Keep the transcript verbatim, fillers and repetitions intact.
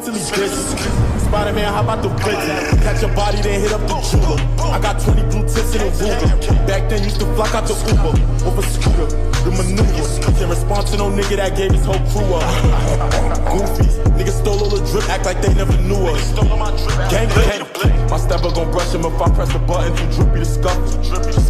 constantly busy. Spider-Man, how about the blitz? Catch a body, then hit up the jeweler. I got twenty blue tips in a Ruger. Back then, used to flock out the Uber. Over scooter, the maneuver. Can't respond to no nigga that gave his whole crew up. Goofies, niggas stole all the drip, act like they never knew us. Gang gang. My stepper gon' brush him if I press the button. Too drippy to scuff.